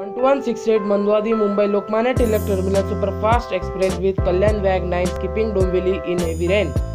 1168 Manduadi Mumbai Lokmanya Tilak Terminal Superfast Express with Kalyan WAG-9 skipping Dombivli in heavy rain.